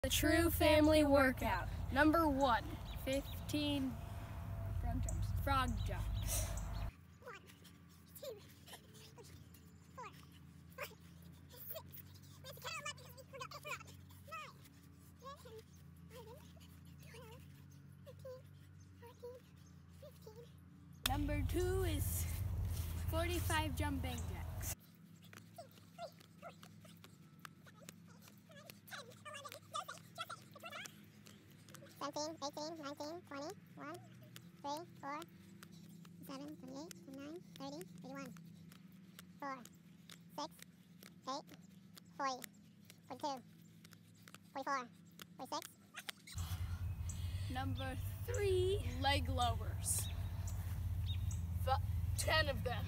The true family workout. Number 1, 15 frog jumps. 1, 2, 3, 4, 5, 6. We have to count them up because we forgot the frog. 9, 10, 11, 12, 13, 14, 15. Number 2 is 45 jumping jacks. 17, 18, 19, 20, 1, 3, 4, 7, 28, 29, 30, 31, 4, 6, 8, 40, 42, 44, 46. Number 3, leg lowers. 10 of them.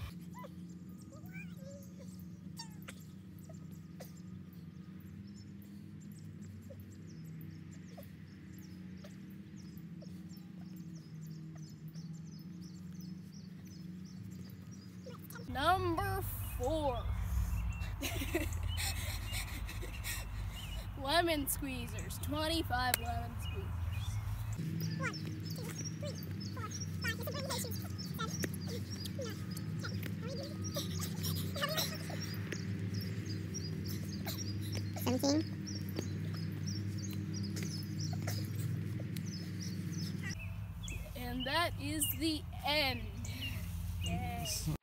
Number 4, lemon squeezers, 25 lemon squeezers. 1, 2, 3, 4, 5, this is presentations. 7, 8, 9, 10. 17. And that is the end. Yay.